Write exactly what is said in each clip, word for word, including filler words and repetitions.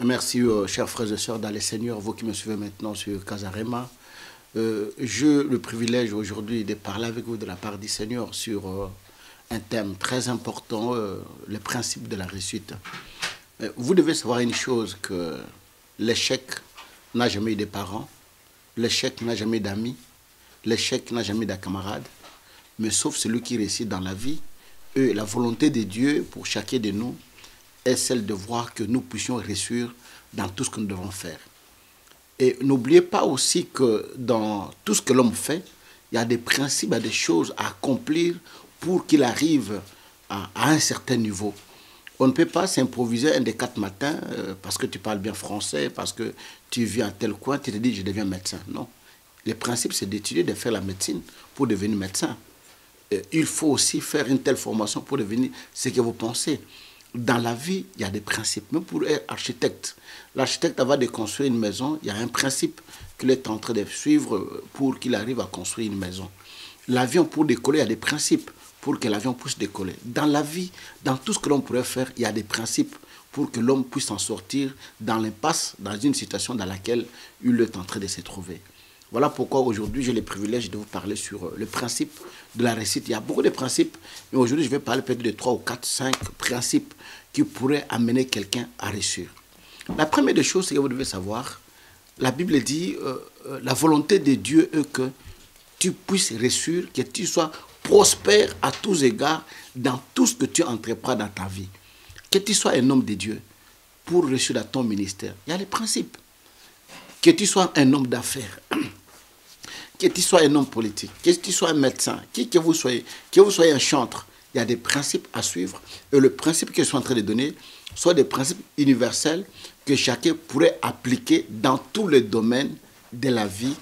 Merci, euh, chers frères et sœurs dans les Seigneurs, vous qui me suivez maintenant sur Casarema. Euh, J'ai le privilège aujourd'hui de parler avec vous de la part du Seigneur sur euh, un thème très important, euh, le principe de la réussite. Euh, vous devez savoir une chose, que l'échec n'a jamais eu de parents, l'échec n'a jamais eu d'amis, l'échec n'a jamais eu de camarades, mais sauf celui qui réussit dans la vie. Et la volonté de Dieu pour chacun de nous est celle de voir que nous puissions réussir dans tout ce que nous devons faire. Et n'oubliez pas aussi que dans tout ce que l'homme fait, il y a des principes, il y a des choses à accomplir pour qu'il arrive à, à un certain niveau. On ne peut pas s'improviser un des quatre matins euh, parce que tu parles bien français, parce que tu vis à tel coin, tu te dis je deviens médecin. Non. Le principe, c'est d'étudier, de faire la médecine pour devenir médecin. Euh, il faut aussi faire une telle formation pour devenir ce que vous pensez. Dans la vie, il y a des principes. Même pour être architecte, l'architecte, avant de construire une maison, il y a un principe qu'il est en train de suivre pour qu'il arrive à construire une maison. L'avion, pour décoller, il y a des principes pour que l'avion puisse décoller. Dans la vie, dans tout ce que l'on pourrait faire, il y a des principes pour que l'homme puisse en sortir dans l'impasse, dans une situation dans laquelle il est en train de se trouver. Voilà pourquoi aujourd'hui, j'ai le privilège de vous parler sur le principe de la réussite. Il y a beaucoup de principes, mais aujourd'hui, je vais parler peut-être de trois ou quatre, cinq principes qui pourraient amener quelqu'un à réussir. La première des choses, c'est que vous devez savoir, la Bible dit, euh, euh, la volonté de Dieu est que tu puisses réussir, que tu sois prospère à tous égards dans tout ce que tu entreprends dans ta vie. Que tu sois un homme de Dieu pour réussir dans ton ministère. Il y a les principes. Que tu sois un homme d'affaires. Que tu sois un homme politique, que tu sois un médecin, qui que vous soyez, que vous soyez un chantre, il y a des principes à suivre. Et le principe que je suis en train de donner sont des principes universels que chacun pourrait appliquer dans tous les domaines de la vie,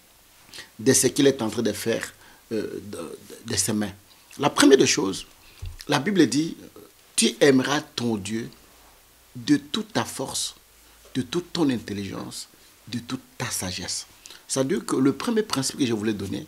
de ce qu'il est en train de faire euh, de, de ses mains. La première des choses, la Bible dit, tu aimeras ton Dieu de toute ta force, de toute ton intelligence, de toute ta sagesse. C'est-à-dire que le premier principe que je voulais donner,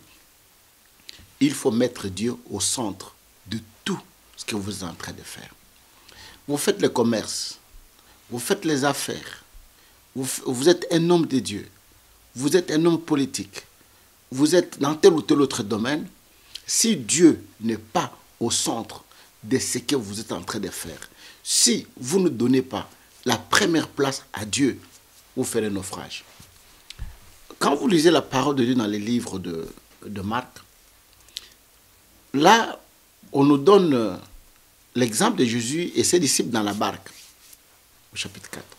il faut mettre Dieu au centre de tout ce que vous êtes en train de faire. Vous faites le commerce, vous faites les affaires, vous, vous êtes un homme de Dieu, vous êtes un homme politique, vous êtes dans tel ou tel autre domaine. Si Dieu n'est pas au centre de ce que vous êtes en train de faire, si vous ne donnez pas la première place à Dieu, vous ferez naufrage. Quand vous lisez la parole de Dieu dans les livres de, de Marc, là, on nous donne l'exemple de Jésus et ses disciples dans la barque, au chapitre quatre.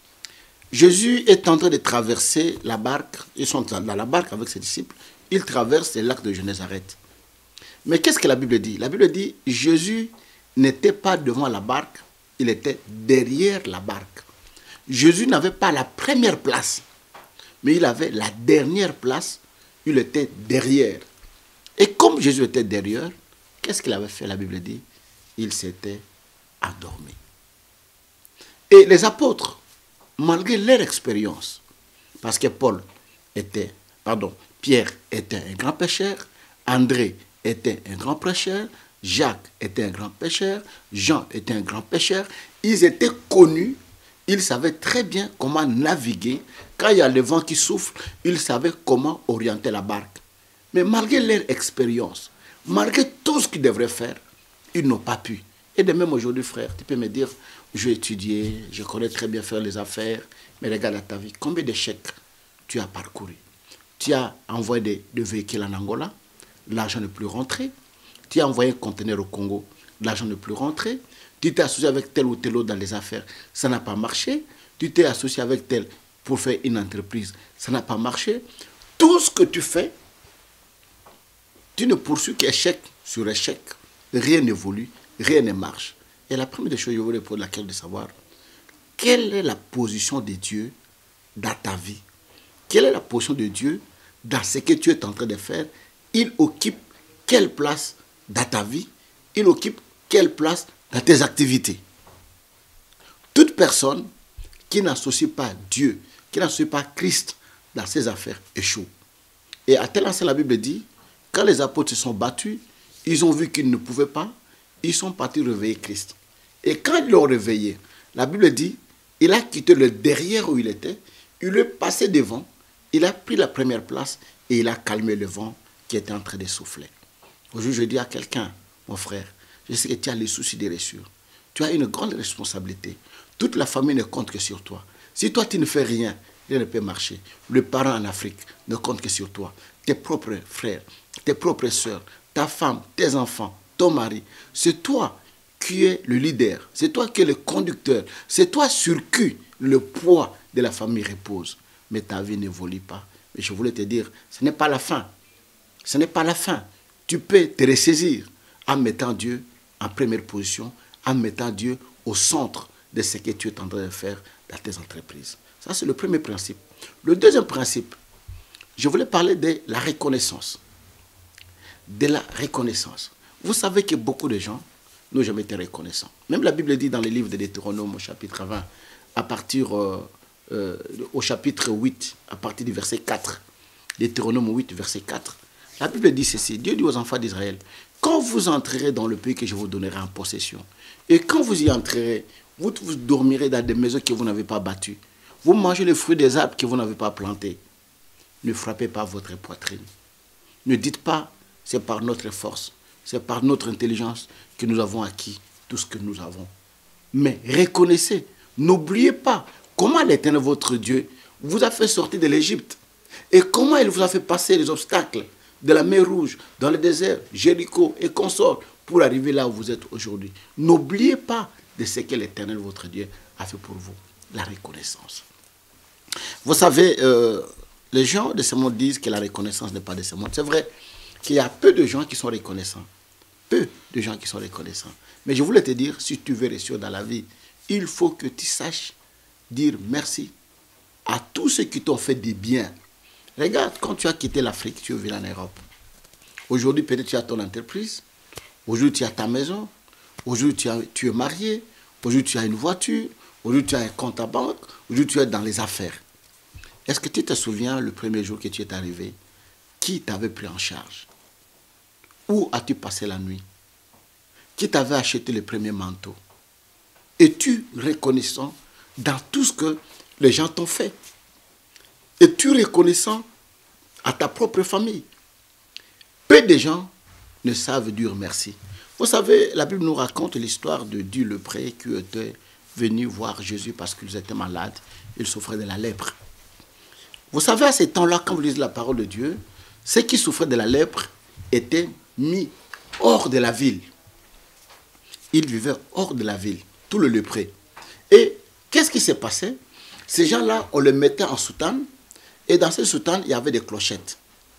Jésus est en train de traverser la barque, ils sont dans la barque avec ses disciples, ils traversent le lac de Gennésaret. Mais qu'est-ce que la Bible dit? La Bible dit, Jésus n'était pas devant la barque, il était derrière la barque. Jésus n'avait pas la première place, mais il avait la dernière place, il était derrière. Et comme Jésus était derrière, qu'est-ce qu'il avait fait? La Bible dit, il s'était endormi. Et les apôtres, malgré leur expérience, parce que Paul était, pardon, Pierre était un grand pécheur, André était un grand prêcheur, Jacques était un grand pécheur, Jean était un grand pécheur, ils étaient connus. Ils savaient très bien comment naviguer. Quand il y a le vent qui souffle, ils savaient comment orienter la barque. Mais malgré leur expérience, malgré tout ce qu'ils devraient faire, ils n'ont pas pu. Et de même aujourd'hui, frère, tu peux me dire, je vais étudier, je connais très bien faire les affaires, mais regarde à ta vie, combien d'échecs tu as parcouru? Tu as envoyé des, des véhicules en Angola, l'argent n'est plus rentré. Tu as envoyé un conteneur au Congo, l'argent n'est plus rentré. Tu t'es associé avec tel ou tel autre dans les affaires, ça n'a pas marché. Tu t'es associé avec tel pour faire une entreprise, ça n'a pas marché. Tout ce que tu fais, tu ne poursuis qu'échec sur échec. Rien n'évolue, rien ne marche. Et la première des choses, je voulais poser la question de savoir, quelle est la position de Dieu dans ta vie? Quelle est la position de Dieu dans ce que tu es en train de faire? Il occupe quelle place dans ta vie? Il occupe quelle place dans tes activités? Toute personne qui n'associe pas Dieu, qui n'associe pas Christ dans ses affaires échoue. Et à tel instant, la Bible dit, quand les apôtres se sont battus, ils ont vu qu'ils ne pouvaient pas, ils sont partis réveiller Christ. Et quand ils l'ont réveillé, la Bible dit, Il a quitté le derrière où il était, il est passé devant, il a pris la première place et il a calmé le vent qui était en train de souffler. Aujourd'hui, je dis à quelqu'un, mon frère, je sais que tu as les soucis des reçus. Tu as une grande responsabilité. Toute la famille ne compte que sur toi. Si toi, tu ne fais rien, rien ne peut marcher. Le parent en Afrique ne compte que sur toi. Tes propres frères, tes propres soeurs, ta femme, tes enfants, ton mari. C'est toi qui es le leader. C'est toi qui es le conducteur. C'est toi sur qui le poids de la famille repose. Mais ta vie n'évolue pas. Mais je voulais te dire, ce n'est pas la fin. Ce n'est pas la fin. Tu peux te ressaisir en mettant Dieu en première position, en mettant Dieu au centre de ce que tu es en train de faire dans tes entreprises. Ça, c'est le premier principe. Le deuxième principe, je voulais parler de la reconnaissance. De la reconnaissance. Vous savez que beaucoup de gens n'ont jamais été reconnaissants. Même la Bible dit dans le livre de Deutéronome au chapitre vingt, à partir, euh, euh, au chapitre huit, à partir du verset quatre, Deutéronome huit, verset quatre, la Bible dit ceci, Dieu dit aux enfants d'Israël, quand vous entrerez dans le pays que je vous donnerai en possession, et quand vous y entrerez, vous, vous dormirez dans des maisons que vous n'avez pas battues, vous mangez les fruits des arbres que vous n'avez pas plantés, ne frappez pas votre poitrine. Ne dites pas, c'est par notre force, c'est par notre intelligence que nous avons acquis tout ce que nous avons. Mais reconnaissez, n'oubliez pas comment l'Éternel, votre Dieu, vous a fait sortir de l'Égypte et comment il vous a fait passer les obstacles de la mer Rouge, dans le désert, Jéricho et consorts, pour arriver là où vous êtes aujourd'hui. N'oubliez pas de ce que l'Éternel, votre Dieu, a fait pour vous. La reconnaissance. Vous savez, euh, les gens de ce monde disent que la reconnaissance n'est pas de ce monde. C'est vrai qu'il y a peu de gens qui sont reconnaissants. Peu de gens qui sont reconnaissants. Mais je voulais te dire, si tu veux réussir dans la vie, il faut que tu saches dire merci à tous ceux qui t'ont fait du bien. Regarde, quand tu as quitté l'Afrique, tu es venu en Europe. Aujourd'hui, peut-être tu as ton entreprise. Aujourd'hui, tu as ta maison. Aujourd'hui, tu, tu es marié. Aujourd'hui, tu as une voiture. Aujourd'hui, tu as un compte à banque. Aujourd'hui, tu es dans les affaires. Est-ce que tu te souviens le premier jour que tu es arrivé? Qui t'avait pris en charge? Où as-tu passé la nuit? Qui t'avait acheté le premier manteau? Es-tu reconnaissant dans tout ce que les gens t'ont fait? Es-tu reconnaissant à ta propre famille? Peu de gens ne savent dire merci. Vous savez, la Bible nous raconte l'histoire de Dieu le prêtre qui était venu voir Jésus parce qu'ils étaient malades. Ils souffraient de la lèpre. Vous savez, à ce temps-là, quand vous lisez la parole de Dieu, ceux qui souffraient de la lèpre étaient mis hors de la ville. Ils vivaient hors de la ville, tout le lépreux. Et qu'est-ce qui s'est passé? Ces gens-là, on les mettait en soutane. Et dans ces soutanes, il y avait des clochettes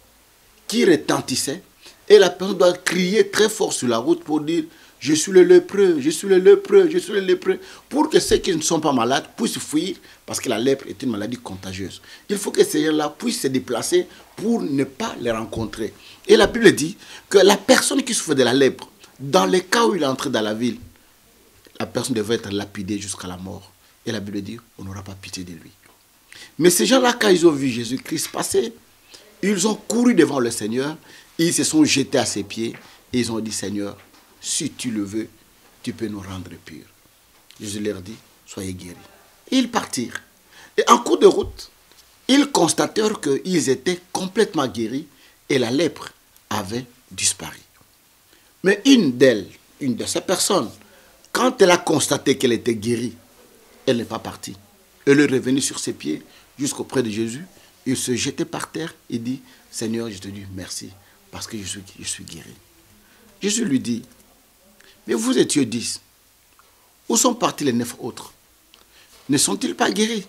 qui retentissaient. Et la personne doit crier très fort sur la route pour dire « Je suis le lépreux, je suis le lépreux, je suis le lépreux » pour que ceux qui ne sont pas malades puissent fuir parce que la lèpre est une maladie contagieuse. Il faut que ces gens-là puissent se déplacer pour ne pas les rencontrer. Et la Bible dit que la personne qui souffre de la lèpre, dans le cas où il est entré dans la ville, la personne devait être lapidée jusqu'à la mort. Et la Bible dit on n'aura pas pitié de lui. Mais ces gens-là, quand ils ont vu Jésus-Christ passer, ils ont couru devant le Seigneur, ils se sont jetés à ses pieds et ils ont dit, Seigneur, si tu le veux, tu peux nous rendre purs. Jésus leur dit, soyez guéris. Et ils partirent. Et en cours de route, ils constatèrent qu'ils étaient complètement guéris et la lèpre avait disparu. Mais une d'elles, une de ces personnes, quand elle a constaté qu'elle était guérie, elle n'est pas partie. Elle est revenue sur ses pieds jusqu'auprès de Jésus. Il se jetait par terre et dit, Seigneur, je te dis merci parce que je suis, je suis guéri. Jésus lui dit, mais vous étiez dix. Où sont partis les neuf autres? Ne sont-ils pas guéris?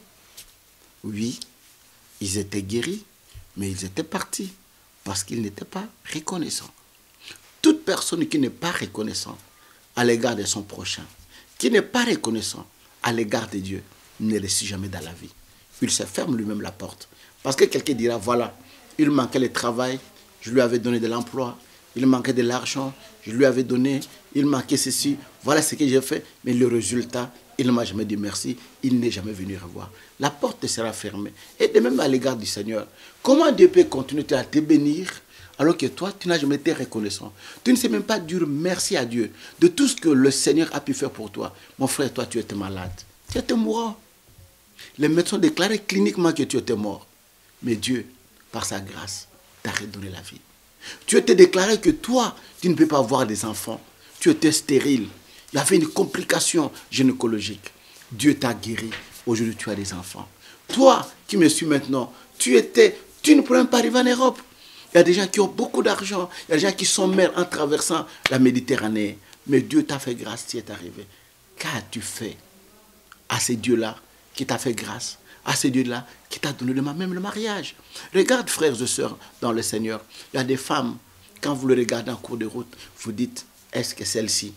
Oui, ils étaient guéris, mais ils étaient partis parce qu'ils n'étaient pas reconnaissants. Toute personne qui n'est pas reconnaissante à l'égard de son prochain, qui n'est pas reconnaissant à l'égard de Dieu, ne réussit jamais dans la vie. Il se ferme lui-même la porte. Parce que quelqu'un dira, voilà, il manquait le travail, je lui avais donné de l'emploi, il manquait de l'argent, je lui avais donné, il manquait ceci, voilà ce que j'ai fait, mais le résultat, il ne m'a jamais dit merci, il n'est jamais venu revoir. La porte sera fermée. Et de même à l'égard du Seigneur, comment Dieu peut continuer à te bénir alors que toi, tu n'as jamais été reconnaissant? Tu ne sais même pas dire merci à Dieu de tout ce que le Seigneur a pu faire pour toi. Mon frère, toi, tu étais malade, tu étais mourant. Les médecins déclaraient cliniquement que tu étais mort. Mais Dieu, par sa grâce, t'a redonné la vie. Tu étais déclaré que toi, tu ne peux pas avoir des enfants. Tu étais stérile. Il y avait une complication gynécologique. Dieu t'a guéri. Aujourd'hui, tu as des enfants. Toi, qui me suis maintenant, tu étais, tu ne pourrais même pas arriver en Europe. Il y a des gens qui ont beaucoup d'argent. Il y a des gens qui sont mères en traversant la Méditerranée. Mais Dieu t'a fait grâce, tu es arrivé. Qu'as-tu fait à ces dieux-là qui t'a fait grâce, à ces dieux-là qui t'a donné le, même le mariage? Regarde, frères et sœurs, dans le Seigneur, il y a des femmes, quand vous le regardez en cours de route, vous dites, est-ce que celle-ci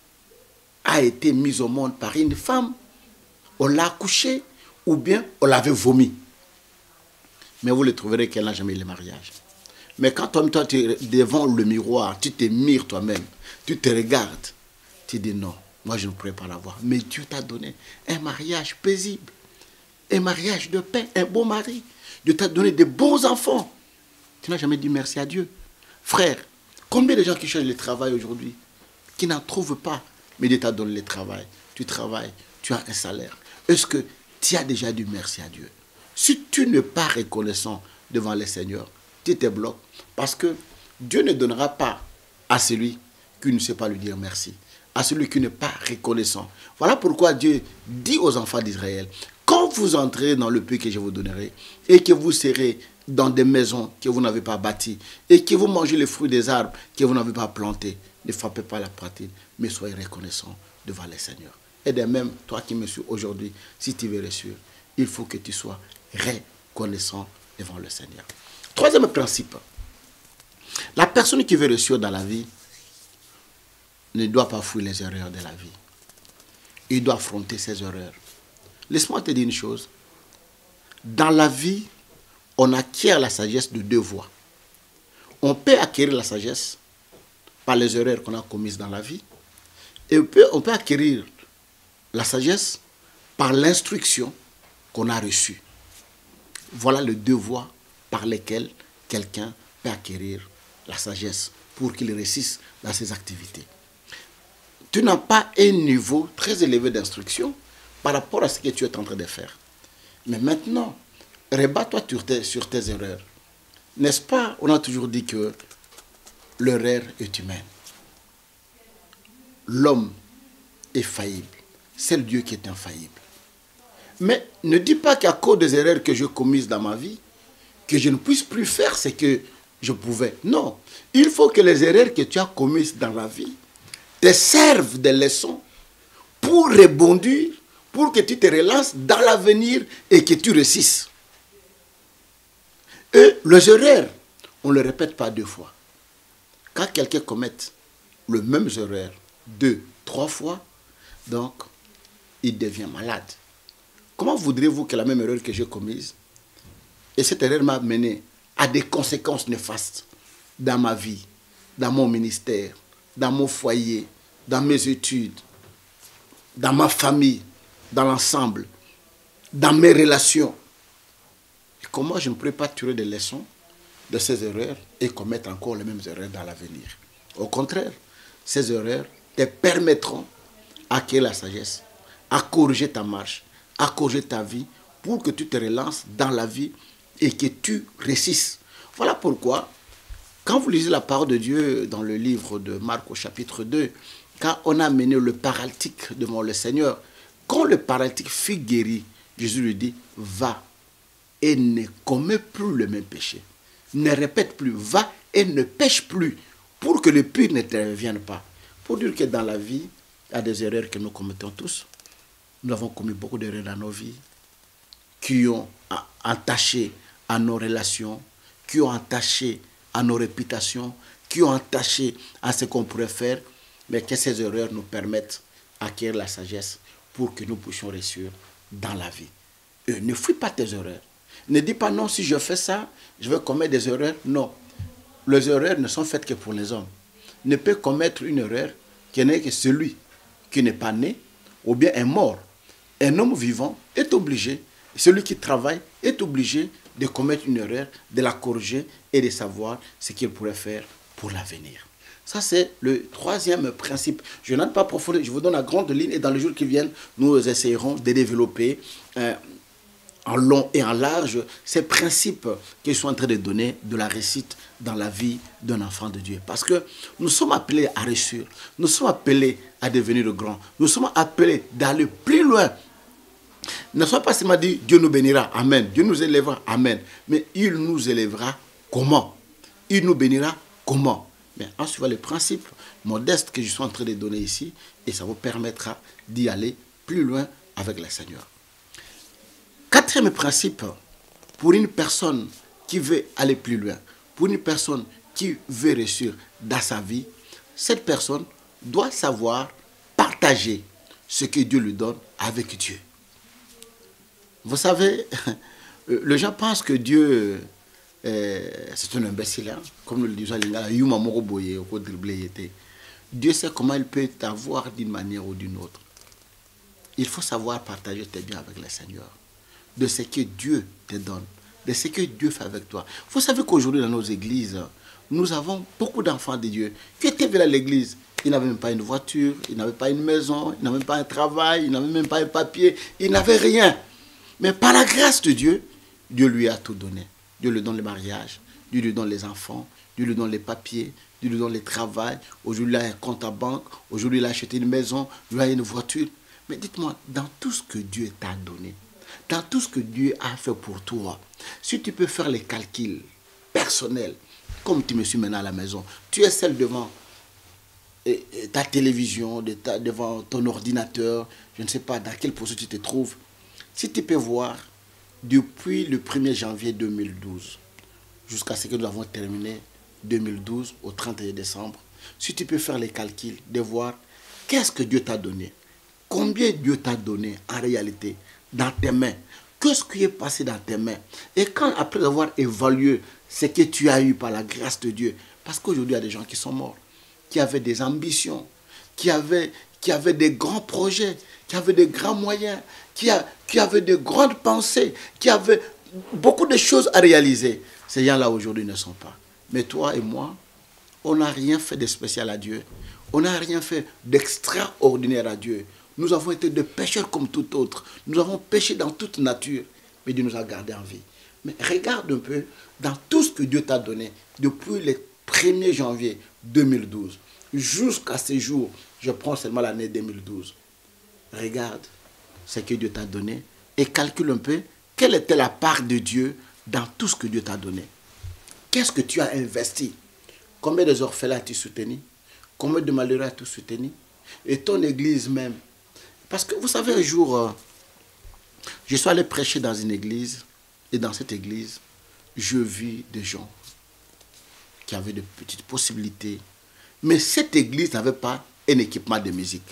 a été mise au monde par une femme? On l'a accouchée ou bien on l'avait vomi? Mais vous le trouverez qu'elle n'a jamais eu le mariage. Mais quand toi, toi tu es devant le miroir, tu te mires toi-même, tu te regardes, tu dis non, moi je ne pourrais pas l'avoir. Mais Dieu t'a donné un mariage paisible, un mariage de paix, un beau mari. Dieu t'a donné de bons enfants. Tu n'as jamais dit merci à Dieu. Frère, combien de gens qui cherchent le travail aujourd'hui, qui n'en trouvent pas, mais Dieu t'a donné le travail. Tu travailles, tu as un salaire. Est-ce que tu as déjà dit merci à Dieu? Si tu n'es pas reconnaissant devant le Seigneur, tu te bloques. Parce que Dieu ne donnera pas à celui qui ne sait pas lui dire merci, à celui qui n'est pas reconnaissant. Voilà pourquoi Dieu dit aux enfants d'Israël, quand vous entrez dans le pays que je vous donnerai, et que vous serez dans des maisons que vous n'avez pas bâties, et que vous mangez les fruits des arbres que vous n'avez pas plantés, ne frappez pas la poitrine, mais soyez reconnaissant devant le Seigneur. Et de même, toi qui me suis aujourd'hui, si tu veux réussir, il faut que tu sois reconnaissant devant le Seigneur. Troisième principe, la personne qui veut réussir dans la vie ne doit pas fuir les erreurs de la vie. Il doit affronter ses erreurs. Laisse-moi te dire une chose. Dans la vie, on acquiert la sagesse de deux voies. On peut acquérir la sagesse par les erreurs qu'on a commises dans la vie. Et on peut, on peut acquérir la sagesse par l'instruction qu'on a reçue. Voilà les deux voies par lesquelles quelqu'un peut acquérir la sagesse pour qu'il réussisse dans ses activités. Tu n'as pas un niveau très élevé d'instruction par rapport à ce que tu es en train de faire. Mais maintenant, rebats-toi sur tes, sur tes erreurs. N'est-ce pas, on a toujours dit que l'erreur est humaine. L'homme est faillible. C'est le Dieu qui est infaillible. Mais ne dis pas qu'à cause des erreurs que j'ai commises dans ma vie, que je ne puisse plus faire ce que je pouvais. Non. Il faut que les erreurs que tu as commises dans la vie te servent de leçons pour rebondir, pour que tu te relances dans l'avenir et que tu réussisses. Et les erreurs, on ne le répète pas deux fois. Quand quelqu'un commet le même erreur deux, trois fois, donc il devient malade. Comment voudrez-vous que la même erreur que j'ai commise, et cette erreur m'a mené à des conséquences néfastes dans ma vie, dans mon ministère, dans mon foyer, dans mes études, dans ma famille, dans l'ensemble, dans mes relations. Et comment je ne pourrais pas tirer des leçons de ces erreurs et commettre encore les mêmes erreurs dans l'avenir? Au contraire, ces erreurs te permettront d'acquérir la sagesse, à corriger ta marche, à corriger ta vie, pour que tu te relances dans la vie et que tu réussisses. Voilà pourquoi, quand vous lisez la parole de Dieu dans le livre de Marc au chapitre deux, quand on a mené le paralytique devant le Seigneur, quand le paralytique fut guéri, Jésus lui dit, va et ne commets plus le même péché. Ne répète plus, va et ne pêche plus, pour que le pire ne te revienne pas. Pour dire que dans la vie, il y a des erreurs que nous commettons tous. Nous avons commis beaucoup d'erreurs dans nos vies, qui ont entaché à nos relations, qui ont entaché à nos réputations, qui ont entaché à ce qu'on pourrait faire, mais que ces erreurs nous permettent d'acquérir la sagesse pour que nous puissions réussir dans la vie. Et ne fuis pas tes erreurs. Ne dis pas non, si je fais ça, je vais commettre des erreurs. Non. Les erreurs ne sont faites que pour les hommes. Ne peut commettre une erreur qui n'est que celui qui n'est pas né ou bien est mort. Un homme vivant est obligé, celui qui travaille est obligé de commettre une erreur, de la corriger et de savoir ce qu'il pourrait faire pour l'avenir. Ça, c'est le troisième principe. Je n'entre pas profondément, je vous donne la grande ligne et dans les jours qui viennent, nous essayerons de développer euh, en long et en large, ces principes que je suis en train de donner de la réussite dans la vie d'un enfant de Dieu. Parce que nous sommes appelés à réussir, nous sommes appelés à devenir de grands, nous sommes appelés d'aller plus loin. Ne sois pas seulement dit Dieu nous bénira, amen, Dieu nous élèvera, amen, mais il nous élèvera comment? Il nous bénira comment? Mais en suivant les principes modestes que je suis en train de donner ici, et ça vous permettra d'y aller plus loin avec le Seigneur. Quatrième principe, pour une personne qui veut aller plus loin, pour une personne qui veut réussir dans sa vie, cette personne doit savoir partager ce que Dieu lui donne avec Dieu. Vous savez, les gens pensent que Dieu, euh, c'est un imbécile, hein? Comme nous le disons, Dieu sait comment il peut t'avoir d'une manière ou d'une autre. Il faut savoir partager tes biens avec le Seigneur, de ce que Dieu te donne, de ce que Dieu fait avec toi. Vous savez qu'aujourd'hui dans nos églises, nous avons beaucoup d'enfants de Dieu qui étaient venus à l'église. Ils n'avaient même pas une voiture, ils n'avaient pas une maison, ils n'avaient même pas un travail, ils n'avaient même pas un papier, ils n'avaient rien. Mais par la grâce de Dieu, Dieu lui a tout donné. Dieu lui donne le mariage, Dieu lui donne les enfants, Dieu lui donne les papiers, Dieu lui donne le travail. Aujourd'hui, il a un compte à banque, aujourd'hui, il a acheté une maison, il a une voiture. Mais dites-moi, dans tout ce que Dieu t'a donné, dans tout ce que Dieu a fait pour toi, si tu peux faire les calculs personnels, comme tu me suis maintenant à la maison, tu es seul devant et, et ta télévision, de ta, devant ton ordinateur, je ne sais pas dans quelle position tu te trouves, si tu peux voir, depuis le premier janvier deux mille douze, jusqu'à ce que nous avons terminé deux mille douze, au trente et un décembre, si tu peux faire les calculs, de voir qu'est-ce que Dieu t'a donné, combien Dieu t'a donné en réalité dans tes mains, qu'est-ce qui est passé dans tes mains. Et quand, après avoir évalué ce que tu as eu par la grâce de Dieu, parce qu'aujourd'hui il y a des gens qui sont morts, qui avaient des ambitions, qui avaient, qui avaient des grands projets, qui avaient des grands moyens, qui, a, qui avaient de grandes pensées, qui avaient beaucoup de choses à réaliser. Ces gens-là aujourd'hui ne sont pas. Mais toi et moi, on n'a rien fait de spécial à Dieu. On n'a rien fait d'extraordinaire à Dieu. Nous avons été des pécheurs comme tout autre. Nous avons péché dans toute nature. Mais Dieu nous a gardés en vie. Mais regarde un peu dans tout ce que Dieu t'a donné depuis le premier janvier deux mille douze jusqu'à ce jour. Je prends seulement l'année deux mille douze. Regarde ce que Dieu t'a donné et calcule un peu quelle était la part de Dieu dans tout ce que Dieu t'a donné. Qu'est-ce que tu as investi? Combien des orphelins as-tu soutenu? Combien de malheureux as-tu soutenu? Et ton église même. Parce que vous savez, un jour, euh, je suis allé prêcher dans une église. Et dans cette église, je vis des gens qui avaient de petites possibilités. Mais cette église n'avait pas un équipement de musique.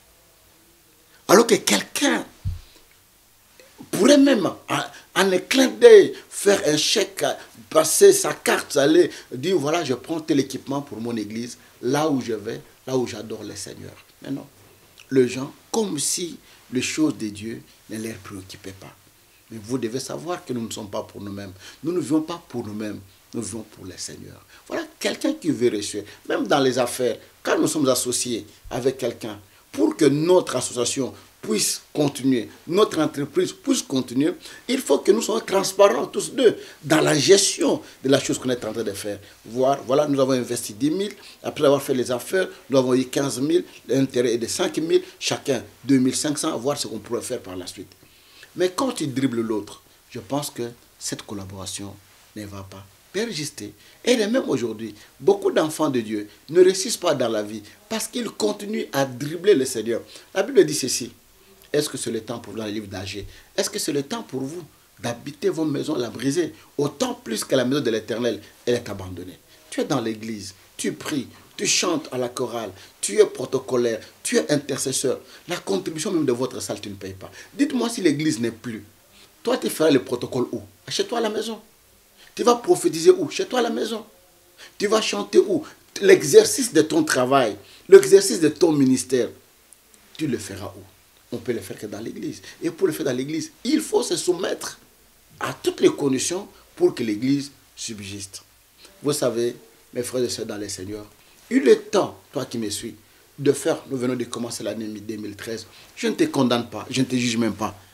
Alors que quelqu'un pourrait même, en un clin d'œil, faire un chèque, passer sa carte, aller dire, voilà, je prends tel équipement pour mon église, là où je vais, là où j'adore le Seigneur. Mais non, les gens, comme si les choses de Dieu ne les préoccupaient pas. Mais vous devez savoir que nous ne sommes pas pour nous-mêmes. Nous ne vivons pas pour nous-mêmes, nous vivons pour le Seigneur. Voilà, quelqu'un qui veut réussir, même dans les affaires, quand nous sommes associés avec quelqu'un, pour que notre association puisse continuer, notre entreprise puisse continuer, il faut que nous soyons transparents tous deux dans la gestion de la chose qu'on est en train de faire. Voir, voilà, nous avons investi dix mille, après avoir fait les affaires, nous avons eu quinze mille, l'intérêt est de cinq mille, chacun deux mille cinq cents, voir ce qu'on pourrait faire par la suite. Mais quand tu dribbles l'autre, je pense que cette collaboration ne va pas persister. Et même aujourd'hui, beaucoup d'enfants de Dieu ne réussissent pas dans la vie parce qu'ils continuent à dribbler le Seigneur. La Bible dit ceci. Est-ce que c'est le temps pour vous dans le livre d'Agé? Est-ce que c'est le temps pour vous d'habiter vos maisons, la briser? Autant plus que la maison de l'Éternel, elle est abandonnée. Tu es dans l'église, tu pries, tu chantes à la chorale, tu es protocolaire, tu es intercesseur. La contribution même de votre salle, tu ne payes pas. Dites-moi si l'église n'est plus. Toi, tu feras le protocole où? Chez toi à la maison. Tu vas prophétiser où? Chez toi à la maison. Tu vas chanter où? L'exercice de ton travail, l'exercice de ton ministère, tu le feras où? On peut le faire que dans l'église. Et pour le faire dans l'église, il faut se soumettre à toutes les conditions pour que l'église subsiste. Vous savez, mes frères et sœurs dans le Seigneur, il est temps, toi qui me suis, de faire, nous venons de commencer l'année deux mille treize, je ne te condamne pas, je ne te juge même pas.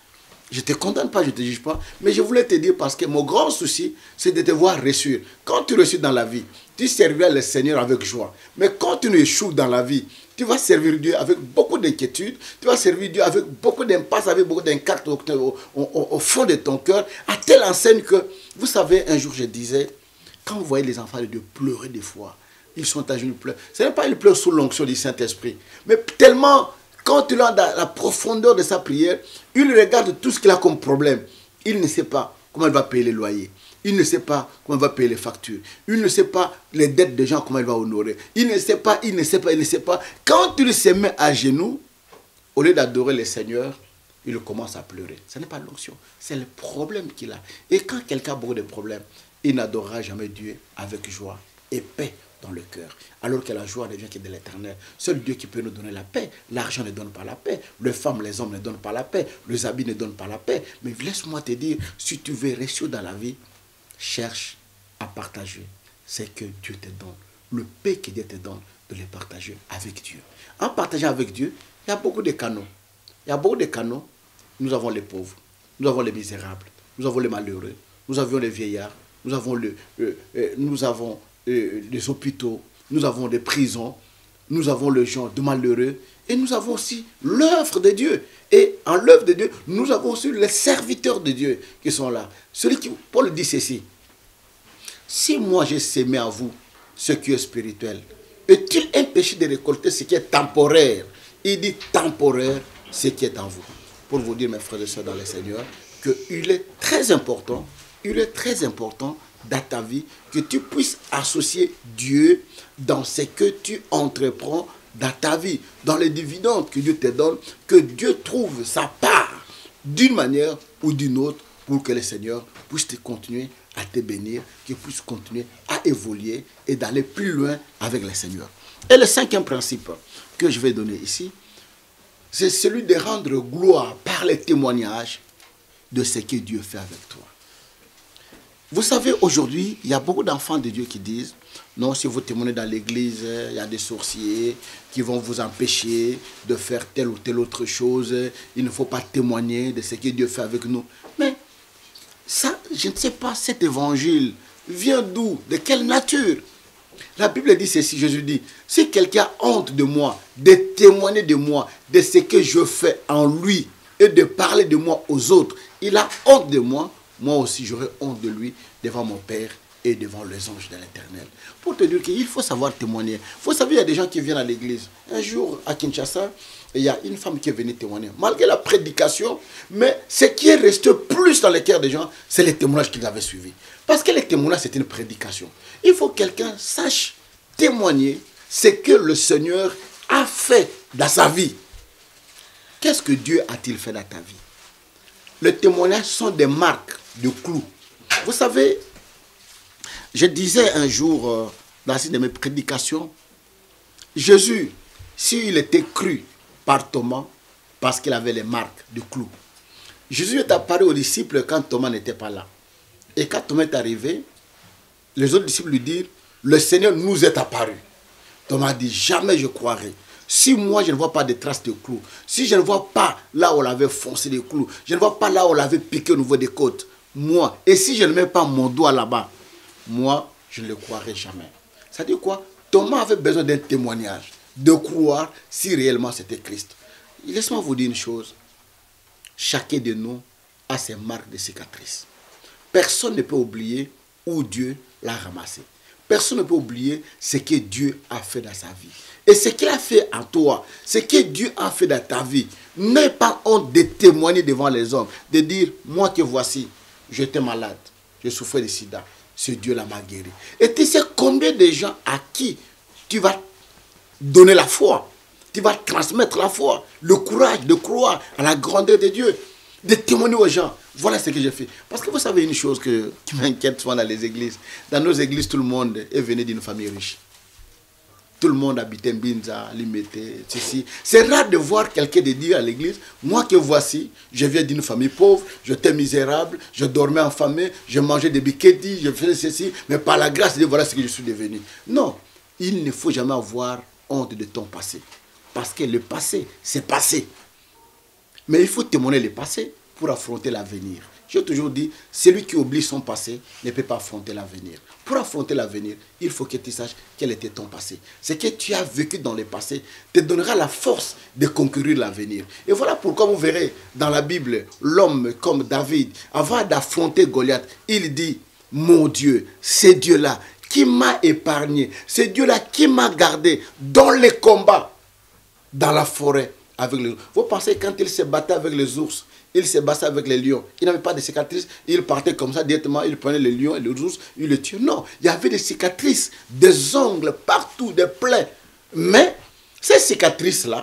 Je ne te condamne pas, je ne te juge pas, mais je voulais te dire parce que mon grand souci, c'est de te voir réussir. Quand tu réussis dans la vie, tu serviras le Seigneur avec joie. Mais quand tu échoues dans la vie, tu vas servir Dieu avec beaucoup d'inquiétude, tu vas servir Dieu avec beaucoup d'impasse, avec beaucoup d'incartes au, au, au, au fond de ton cœur, à telle enseigne que, vous savez, un jour je disais, quand vous voyez les enfants de Dieu pleurer des fois, ils sont à genoux, ils pleurent. Ce n'est pas ils pleurent sous l'onction du Saint-Esprit, mais tellement... Quand il est dans la profondeur de sa prière, il regarde tout ce qu'il a comme problème. Il ne sait pas comment il va payer les loyers. Il ne sait pas comment il va payer les factures. Il ne sait pas les dettes des gens, comment il va honorer. Il ne sait pas, il ne sait pas, il ne sait pas. Quand il se met à genoux, au lieu d'adorer le Seigneur, il commence à pleurer. Ce n'est pas l'onction, c'est le problème qu'il a. Et quand quelqu'un a beaucoup de problèmes, il n'adorera jamais Dieu avec joie et paix dans le cœur, alors que la joie ne vient que de l'Éternel. Seul Dieu qui peut nous donner la paix. L'argent ne donne pas la paix. Les femmes, les hommes ne donnent pas la paix. Les habits ne donnent pas la paix. Mais laisse-moi te dire, si tu veux réussir dans la vie, cherche à partager ce que Dieu te donne. Le paix que Dieu te donne, de les partager avec Dieu. En partageant avec Dieu, il y a beaucoup de canaux. Il y a beaucoup de canaux. Nous avons les pauvres, nous avons les misérables, nous avons les malheureux, nous avons les vieillards, nous avons, le, euh, euh, nous avons des hôpitaux, nous avons des prisons, nous avons les gens de malheureux, et nous avons aussi l'œuvre de Dieu. Et en l'œuvre de Dieu, nous avons aussi les serviteurs de Dieu qui sont là. Celui qui, Paul dit ceci, si moi j'ai sémé en vous ce qui est spirituel, est-il un péché de récolter ce qui est temporaire? Il dit temporaire, ce qui est en vous. Pour vous dire, mes frères et sœurs dans le Seigneur, qu'il est très important, il est très important dans ta vie, que tu puisses associer Dieu dans ce que tu entreprends dans ta vie, dans les dividendes que Dieu te donne, que Dieu trouve sa part d'une manière ou d'une autre pour que le Seigneur puisse te continuer à te bénir, qu'il puisse continuer à évoluer et d'aller plus loin avec le Seigneur. Et le cinquième principe que je vais donner ici, c'est celui de rendre gloire par les témoignages de ce que Dieu fait avec toi. Vous savez, aujourd'hui, il y a beaucoup d'enfants de Dieu qui disent, non, si vous témoignez dans l'église, il y a des sorciers qui vont vous empêcher de faire telle ou telle autre chose. Il ne faut pas témoigner de ce que Dieu fait avec nous. Mais ça, je ne sais pas, cet évangile vient d'où? De quelle nature? La Bible dit ceci, Jésus dit, si quelqu'un a honte de moi, de témoigner de moi, de ce que je fais en lui, et de parler de moi aux autres, il a honte de moi, moi aussi j'aurai honte de lui devant mon Père et devant les anges de l'Éternel. Pour te dire qu'il faut savoir témoigner. Vous savez, il y a des gens qui viennent à l'église. Un jour, à Kinshasa, il y a une femme qui est venue témoigner. Malgré la prédication, mais ce qui est resté plus dans les cœurs des gens, c'est les témoignages qu'ils avaient suivis. Parce que les témoignages, c'est une prédication. Il faut que quelqu'un sache témoigner ce que le Seigneur a fait dans sa vie. Qu'est-ce que Dieu a-t-il fait dans ta vie? Les témoignages sont des marques de clous. Vous savez, je disais un jour euh, dans une de mes prédications, Jésus, s'il était cru par Thomas, parce qu'il avait les marques de clous, Jésus est apparu aux disciples quand Thomas n'était pas là. Et quand Thomas est arrivé, les autres disciples lui disent, le Seigneur nous est apparu. Thomas dit, jamais je croirai. Si moi je ne vois pas de traces de clous, si je ne vois pas là où on avait foncé des clous, je ne vois pas là où on l'avait piqué au niveau des côtes, moi, et si je ne mets pas mon doigt là-bas, moi, je ne le croirai jamais. Ça dit quoi? Thomas avait besoin d'un témoignage, de croire si réellement c'était Christ. Laisse-moi vous dire une chose. Chacun de nous a ses marques de cicatrices. Personne ne peut oublier où Dieu l'a ramassé. Personne ne peut oublier ce que Dieu a fait dans sa vie. Et ce qu'il a fait en toi, ce que Dieu a fait dans ta vie, n'aie pas honte de témoigner devant les hommes, de dire, moi que voici, j'étais malade, je souffrais de sida, ce Dieu-là m'a guéri. Et tu sais combien de gens à qui tu vas donner la foi, tu vas transmettre la foi, le courage de croire à la grandeur de Dieu, de témoigner aux gens. Voilà ce que j'ai fait. Parce que vous savez une chose que, qui m'inquiète souvent dans les églises. Dans nos églises, tout le monde est venu d'une famille riche. Tout le monde habitait Mbinza, Limete, ceci. C'est rare de voir quelqu'un de dire à l'église, moi que voici, je viens d'une famille pauvre, j'étais misérable, je dormais en famille, je mangeais des biquetis, je faisais ceci, mais par la grâce de Dieu, voilà ce que je suis devenu. Non, il ne faut jamais avoir honte de ton passé. Parce que le passé, c'est passé. Mais il faut témoigner le passé pour affronter l'avenir. J'ai toujours dit, celui qui oublie son passé ne peut pas affronter l'avenir. Pour affronter l'avenir, il faut que tu saches quel était ton passé. Ce que tu as vécu dans le passé te donnera la force de conquérir l'avenir. Et voilà pourquoi vous verrez dans la Bible, l'homme comme David, avant d'affronter Goliath, il dit, mon Dieu, c'est Dieu-là qui m'a épargné, c'est Dieu-là qui m'a gardé dans les combats, dans la forêt avec les ours. Vous pensez quand il se battait avec les ours, il se battait avec les lions, il n'avait pas de cicatrices, il partait comme ça directement, il prenait les lions et les ours, il les tuait. Non, il y avait des cicatrices, des ongles partout, des plaies. Mais ces cicatrices-là,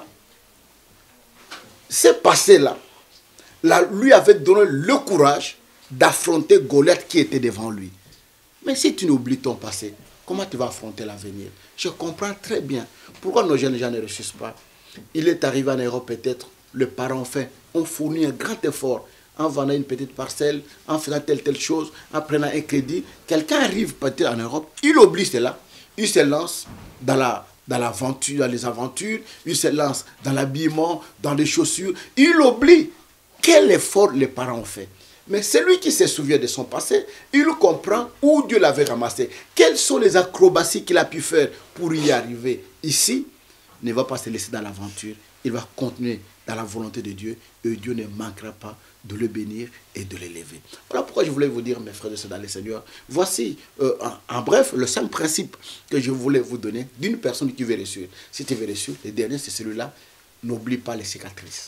ces passés-là, là, lui avait donné le courage d'affronter Goliath qui était devant lui. Mais si tu n'oublies ton passé, comment tu vas affronter l'avenir? Je comprends très bien pourquoi nos jeunes gens ne réussissent pas. Il est arrivé en Europe peut-être, le parent fait, on fournit un grand effort en vendant une petite parcelle, en faisant telle telle chose, en prenant un crédit. Quelqu'un arrive peut-être en Europe, il oublie cela, il se lance dans la dans l'aventure, dans les aventures, il se lance dans l'habillement, dans les chaussures, il oublie quel effort les parents ont fait. Mais celui qui se souvient de son passé, il comprend où Dieu l'avait ramassé. Quelles sont les acrobaties qu'il a pu faire pour y arriver. Ici, ne va pas se laisser dans l'aventure. Il va continuer dans la volonté de Dieu. Et Dieu ne manquera pas de le bénir et de l'élever. Voilà pourquoi je voulais vous dire, mes frères et sœurs dans le Seigneur, voici, euh, en, en bref, le cinq principes que je voulais vous donner d'une personne qui veut réussir. Si tu veux réussir, le dernier, c'est celui-là. N'oublie pas les cicatrices.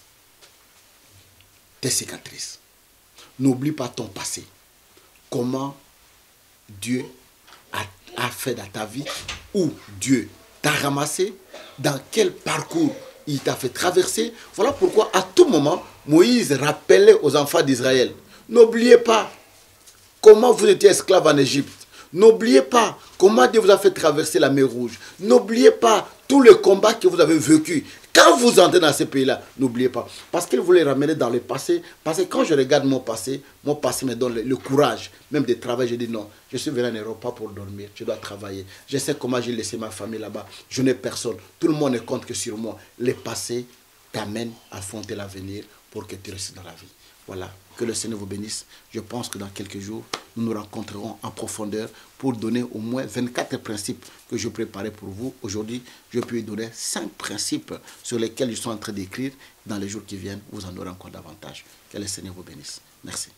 Tes cicatrices. N'oublie pas ton passé. Comment Dieu a, a fait dans ta vie, où Dieu t'a ramassé, dans quel parcours il t'a fait traverser. Voilà pourquoi à tout moment, Moïse rappelait aux enfants d'Israël, n'oubliez pas comment vous étiez esclaves en Égypte. N'oubliez pas comment Dieu vous a fait traverser la mer Rouge. N'oubliez pas tous les combats que vous avez vécus. Quand vous entrez dans ces pays-là, n'oubliez pas. Parce qu'il voulait ramener dans le passé. Parce que quand je regarde mon passé, mon passé me donne le, le courage, même de travailler. Je dis non, je suis venu en Europe pas pour dormir. Je dois travailler. Je sais comment j'ai laissé ma famille là-bas. Je n'ai personne. Tout le monde ne compte que sur moi. Le passé t'amène à affronter l'avenir pour que tu réussisses dans la vie. Voilà, que le Seigneur vous bénisse. Je pense que dans quelques jours, nous nous rencontrerons en profondeur pour donner au moins vingt-quatre principes que je préparais pour vous. Aujourd'hui, je peux donner cinq principes sur lesquels je suis en train d'écrire. Dans les jours qui viennent, vous en aurez encore davantage. Que le Seigneur vous bénisse. Merci.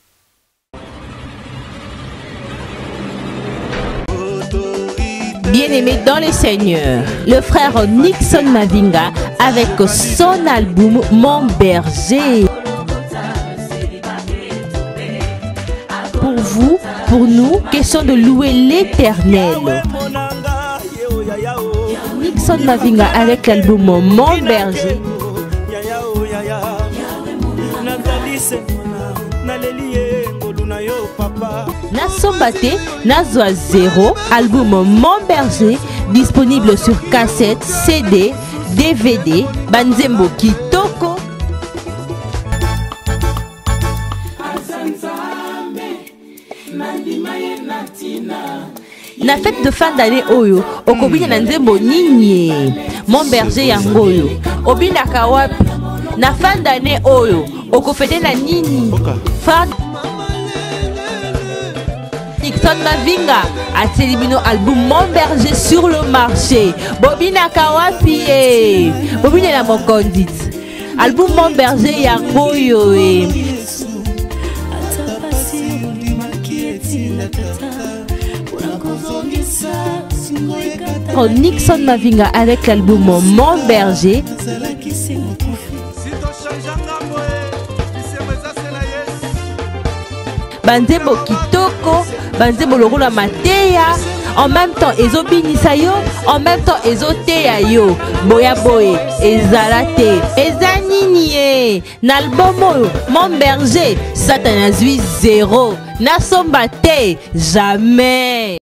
Bien-aimé dans le Seigneur, le frère Nixon Mavinga avec son album Mon Berger. Pour vous, pour nous, question de louer l'Éternel. Nixon Mavinga avec l'album Mon Berger. Nasombate, Nazwa Zéro, album Mon Berger, disponible sur cassette, C D, D V D, Banzembo Kitoko. Na fête de fin d'année oyo, okobina na nzembo nini Mon Berger yango oyo. Obina kawapi na fin d'année oyo, okofete na nini Fa Nixon Mavinga a célébré album Mon Berger sur le marché. Bobina kawapi e Bobina na mokondit. Album Mon Berger yango oyo e. Nixon Mavinga avec l'album Mon Berger. Banzembo Kitoko, Banzembo Lorola Mateya, en même temps ezobinisa yo, en même temps ezoteya yo. Boya boye, ezalate, ezanini e. N'album oyo, Mon Berger, Satan azui zéro. Nasombate, jamais.